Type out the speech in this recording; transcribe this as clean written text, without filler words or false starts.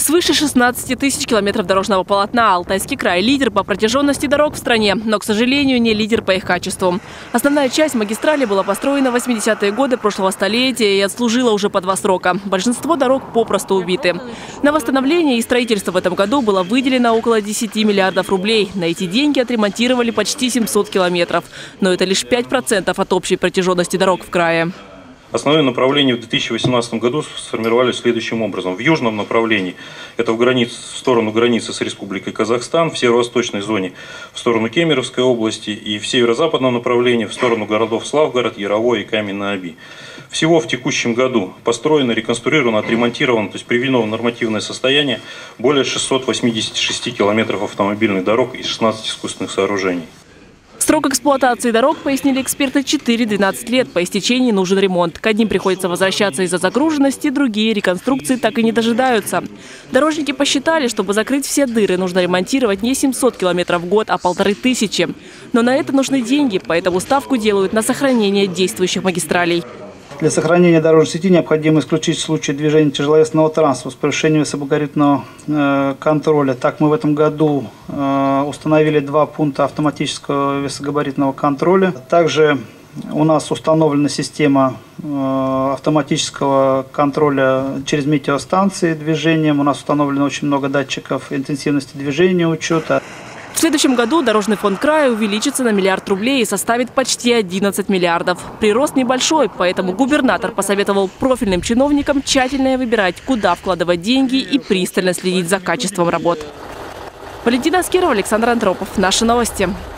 Свыше 16 тысяч километров дорожного полотна. Алтайский край – лидер по протяженности дорог в стране, но, к сожалению, не лидер по их качеству. Основная часть магистрали была построена в 80-е годы прошлого столетия и отслужила уже по 2 срока. Большинство дорог попросту убиты. На восстановление и строительство в этом году было выделено около 10 миллиардов рублей. На эти деньги отремонтировали почти 700 километров. Но это лишь 5% от общей протяженности дорог в крае. Основные направления в 2018 году сформировались следующим образом. В южном направлении, это в сторону границы с Республикой Казахстан, в северо-восточной зоне в сторону Кемеровской области и в северо-западном направлении в сторону городов Славгород, Яровой и Камень-на-Оби. Всего в текущем году построено, реконструировано, отремонтировано, то есть приведено в нормативное состояние более 686 километров автомобильных дорог и 16 искусственных сооружений. Срок эксплуатации дорог, пояснили эксперты, 4-12 лет. По истечении нужен ремонт. К одним приходится возвращаться из-за загруженности, другие реконструкции так и не дожидаются. Дорожники посчитали, чтобы закрыть все дыры, нужно ремонтировать не 700 километров в год, а 1500. Но на это нужны деньги, поэтому ставку делают на сохранение действующих магистралей. Для сохранения дорожной сети необходимо исключить случаи движения тяжеловесного транспорта с превышением высокогабаритного контроля. Так, мы в этом году установили 2 пункта автоматического высокогабаритного контроля. Также у нас установлена система автоматического контроля через метеостанции движением. У нас установлено очень много датчиков интенсивности движения, учета. В следующем году дорожный фонд края увеличится на 1 миллиард рублей и составит почти 11 миллиардов. Прирост небольшой, поэтому губернатор посоветовал профильным чиновникам тщательно выбирать, куда вкладывать деньги и пристально следить за качеством работ. Валентина Аскерова, Александр Андропов. Наши новости.